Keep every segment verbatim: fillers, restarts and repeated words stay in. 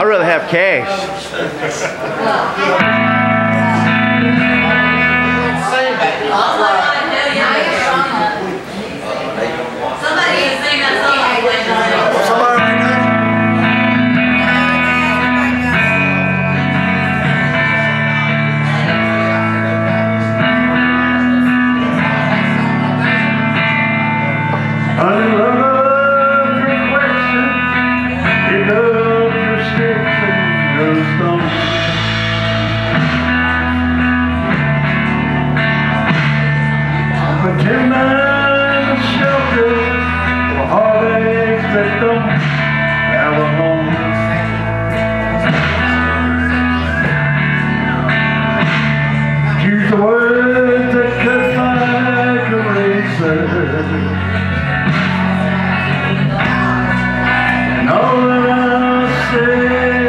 I'd rather have cash. Somebody is singing that song. Somebody right now? Choose the words that cut like a razor, and all that I'll say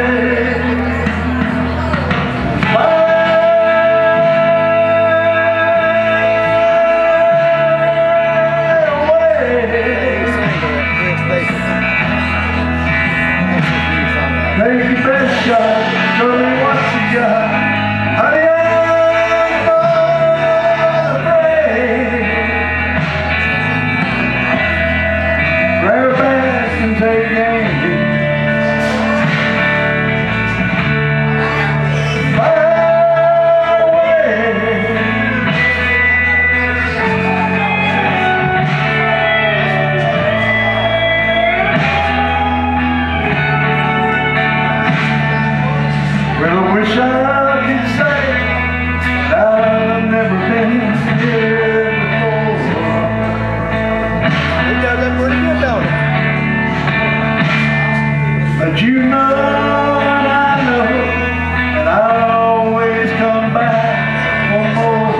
is fly away. Take your best shot, show me what you got. Honey, take aim. Far away. Well, I wish I could say that I've never been here before. It does that pretty good, don't it? But you know and I know that I'll always come back for more.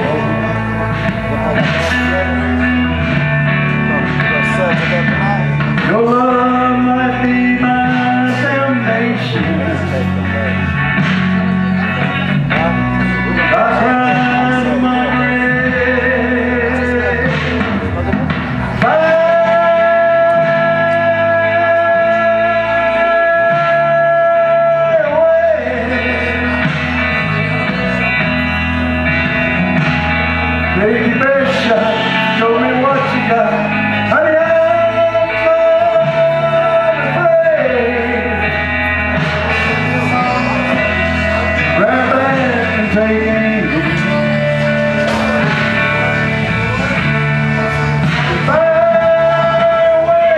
Your love might be my foundation. I cried in my grave. Take your best shot, show me what you got. Honey, I'm not afraid. Grab back and take aim. Far away.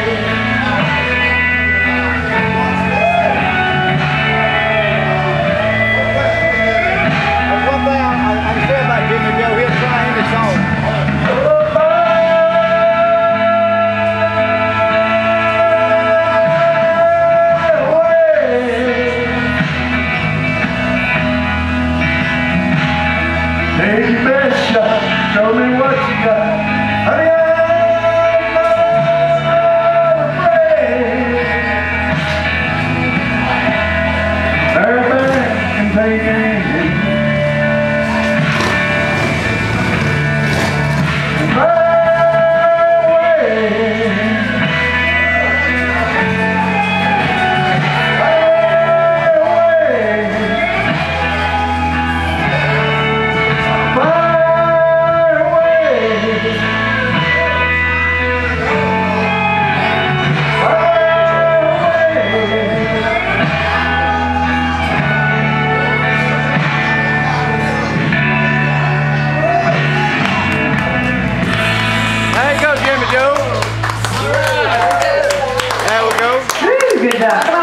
That's one thing I, I, I can say about Jimmy Joe. He'll try any song. Take your best shot, show me what you got. Honey, I'm not afraid. Turn back and take aim. Far away. Far away. Far There you go, Jimmy Joe. There we go. Good job.